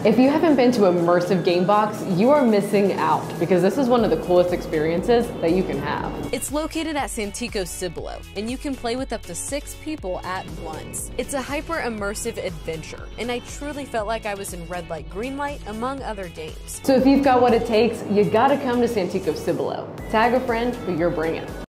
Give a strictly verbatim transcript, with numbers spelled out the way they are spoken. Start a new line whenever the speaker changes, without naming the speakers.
If you haven't been to Immersive Gamebox, you are missing out because this is one of the coolest experiences that you can have.
It's located at Santikos, Cibolo, and you can play with up to six people at once. It's a hyper-immersive adventure, and I truly felt like I was in red light, green light, among other games.
So if you've got what it takes, you gotta come to Santikos, Cibolo. Tag a friend who you're bringing.